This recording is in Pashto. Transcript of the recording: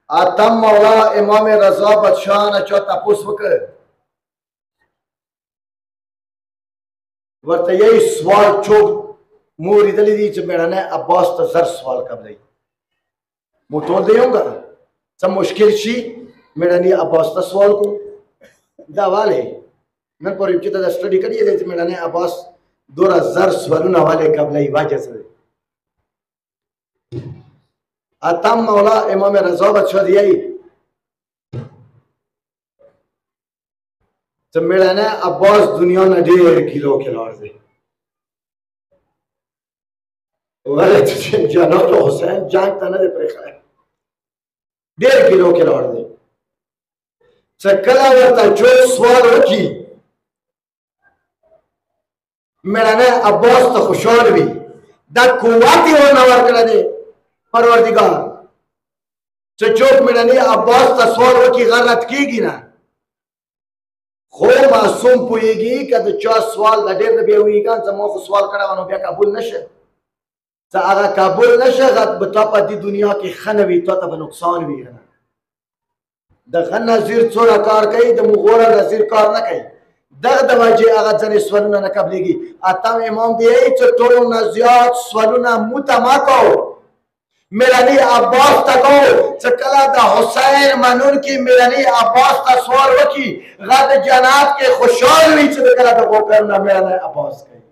اتم مولا امام رضا بادشاہ نه چا تپوس وکړ ورته یې سوال چوک مو لیدلی دي چې میړنی عباس ته زر سوال قبلوي مو ټول دی یو که څه مشکل شي میړني عباس ته سوال کو دا ولې نن پورې چې دا سټډي کړی دی چې میړنی عباس دوره زر سوالونه ولې قبلوي وجه څه دی اتم مولا امام رضا بادشاہ دی چې میړنی عباس دنیا نه ډېر کیلو کې لاړ دی ولې چې جناب حسین جنگ ته نه دی پرېښی ډېر کیلو کې لاړ دی چې کله ورته چوک سوال وکړي میړنی عباس ته خوشحال وي دا قوت یې ورنه ورکړی دی پروردګار چې چوک میړني عباس ته سوال وکړي غلط کېږي نه خو معصوم پوهېږي که د چا سوال د ډېر نه بیا ویږي زما خو سوال کړی وه نو بیا قبول نشه چې هغه قبول نشه به تا په دې دنیا کې ښه نه وي تا ته به نقصان وي د ښه نظیر څومره کار کوي د مغوره نظیر کار نه کوي دغه د وجې هغه ځینې سوالونه نه قبلېږي اتم امام دی چې ټولو نه زیات سوالونه مو ته مه کوو میرانی عباس ته کو چې کله د حسین منونکي میرانی عباس ته سوال وکړي هغه د جنت کې خوشحال وي چې کله د غوکر نه میرانی عباس کوي